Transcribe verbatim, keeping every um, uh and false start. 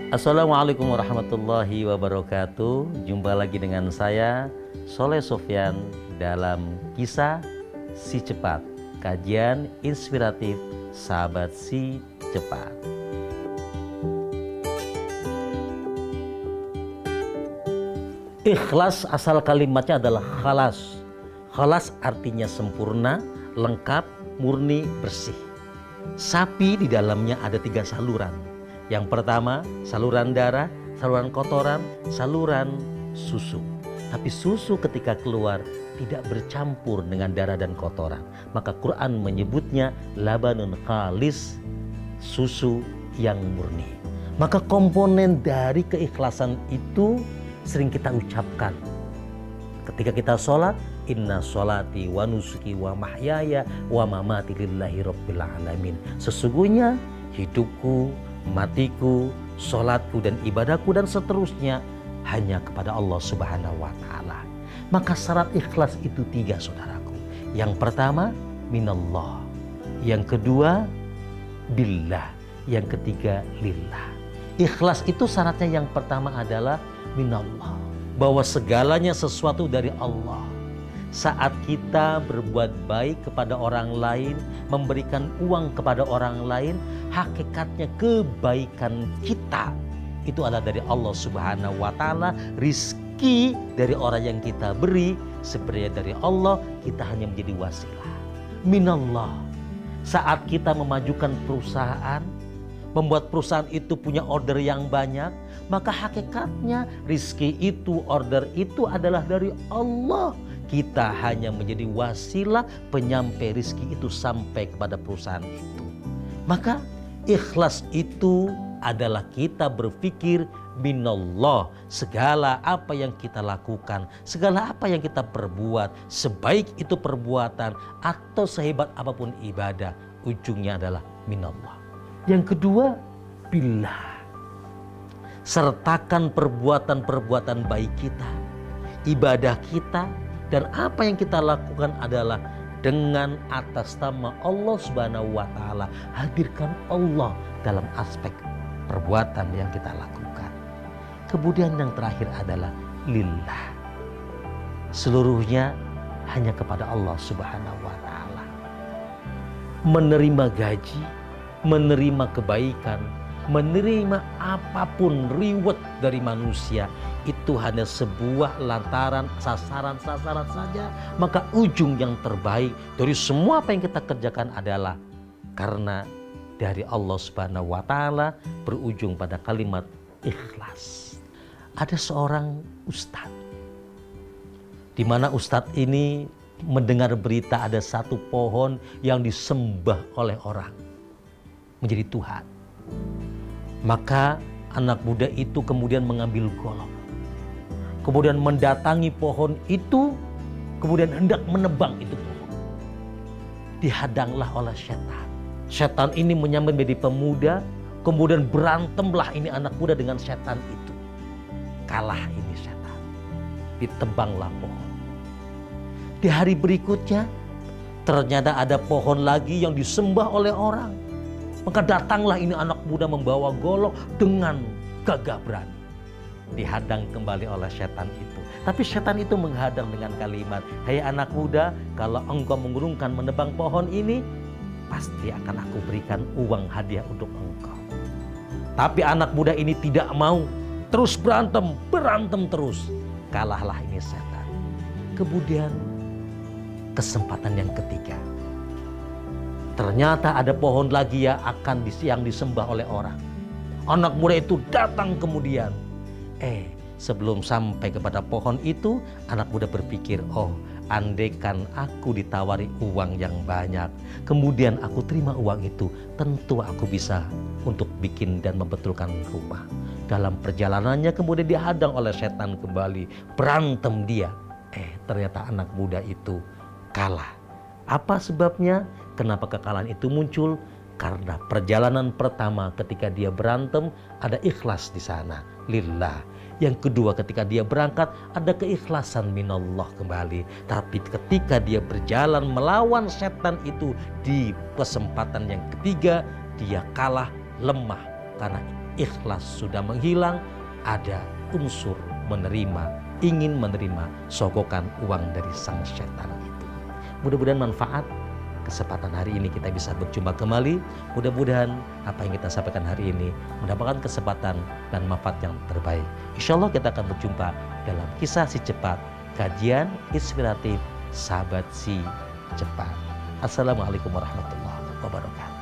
Assalamualaikum warahmatullahi wabarakatuh. Jumpa lagi dengan saya Soleh Sofyan dalam kisah Si Cepat, kajian inspiratif sahabat Si Cepat. Ikhlas asal kalimatnya adalah khalas. Khalas artinya sempurna, lengkap, murni, bersih. Sapi di dalamnya ada tiga saluran. Yang pertama, saluran darah, saluran kotoran, saluran susu. Tapi susu ketika keluar tidak bercampur dengan darah dan kotoran. Maka Quran menyebutnya labanun khalis, susu yang murni. Maka komponen dari keikhlasan itu sering kita ucapkan. Ketika kita sholat, inna sholati wa nusuki wa mahyaya wa mamati lillahi rabbil alamin. Sesungguhnya hidupku, matiku, sholatku dan ibadahku dan seterusnya hanya kepada Allah Subhanahu wa Ta'ala. Maka syarat ikhlas itu tiga, saudaraku. Yang pertama, minallah. Yang kedua, billah. Yang ketiga, lillah. Ikhlas itu syaratnya yang pertama adalah minallah, bahwa segalanya sesuatu dari Allah. Saat kita berbuat baik kepada orang lain, memberikan uang kepada orang lain, hakikatnya kebaikan kita itu adalah dari Allah Subhanahu wa Ta'ala. Rizki dari orang yang kita beri sebenarnya dari Allah, kita hanya menjadi wasilah. Minallah. Saat kita memajukan perusahaan, membuat perusahaan itu punya order yang banyak, maka hakikatnya rizki itu, order itu adalah dari Allah. Kita hanya menjadi wasilah penyampai rizki itu sampai kepada perusahaan itu. Maka ikhlas itu adalah kita berpikir minallah. Segala apa yang kita lakukan, segala apa yang kita perbuat, sebaik itu perbuatan atau sehebat apapun ibadah, ujungnya adalah minallah. Yang kedua, billah. Sertakan perbuatan-perbuatan baik kita, ibadah kita, dan apa yang kita lakukan adalah dengan atas nama Allah Subhanahu wa Ta'ala. Hadirkan Allah dalam aspek perbuatan yang kita lakukan. Kemudian yang terakhir adalah lillah. Seluruhnya hanya kepada Allah Subhanahu wa Ta'ala. Menerima gaji, menerima kebaikan, menerima apapun reward dari manusia, itu hanya sebuah lantaran sasaran-sasaran saja. Maka ujung yang terbaik dari semua apa yang kita kerjakan adalah karena dari Allah Subhanahu wa Ta'ala, berujung pada kalimat ikhlas. Ada seorang ustadz, di mana ustadz ini mendengar berita ada satu pohon yang disembah oleh orang menjadi Tuhan. Maka anak muda itu kemudian mengambil golok, kemudian mendatangi pohon itu, kemudian hendak menebang itu pohon. Dihadanglah oleh setan. Setan ini menyamar menjadi pemuda, kemudian berantemlah ini anak muda dengan setan itu. Kalah ini setan, ditebanglah pohon. Di hari berikutnya ternyata ada pohon lagi yang disembah oleh orang. Maka datanglah ini anak muda membawa golok dengan gagah berani. Dihadang kembali oleh setan itu. Tapi setan itu menghadang dengan kalimat, "Hai anak muda, kalau engkau mengurungkan menebang pohon ini, pasti akan aku berikan uang hadiah untuk engkau." Tapi anak muda ini tidak mau. Terus berantem, berantem terus. Kalahlah ini setan. Kemudian kesempatan yang ketiga. Ternyata ada pohon lagi yang akan yang disembah oleh orang. Anak muda itu datang kemudian. Eh, sebelum sampai kepada pohon itu, anak muda berpikir, oh, andaikan aku ditawari uang yang banyak, kemudian aku terima uang itu, tentu aku bisa untuk bikin dan membetulkan rumah. Dalam perjalanannya kemudian dihadang oleh setan kembali. Berantem dia. Eh, ternyata anak muda itu kalah. Apa sebabnya? Kenapa kekalahan itu muncul? Karena perjalanan pertama ketika dia berantem ada ikhlas di sana, lillah. Yang kedua ketika dia berangkat ada keikhlasan minallah kembali. Tapi ketika dia berjalan melawan setan itu di kesempatan yang ketiga dia kalah, lemah karena ikhlas sudah menghilang, ada unsur menerima, ingin menerima sogokan uang dari sang setan itu. Mudah-mudahan manfaat kesempatan hari ini kita bisa berjumpa kembali. Mudah-mudahan apa yang kita sampaikan hari ini mendapatkan kesempatan dan manfaat yang terbaik. Insya Allah kita akan berjumpa dalam kisah si cepat, kajian inspiratif sahabat si cepat. Assalamualaikum warahmatullahi wabarakatuh.